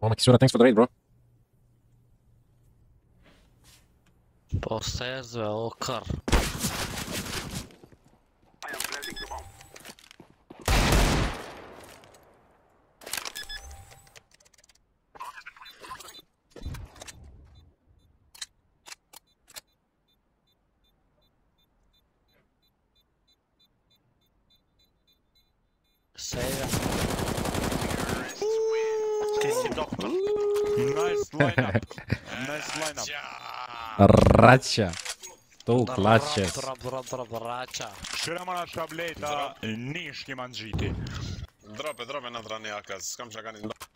Oh, Makisura, thanks for the raid, bro. Posters ve Okar. Save. Doctor. Nice lineup. Nice lineup. الراتشة تو كلاتشز. ضرب راجع. Širamo naša blejta, niški manžiti. Drope, drope natrani akaz, skam čakani.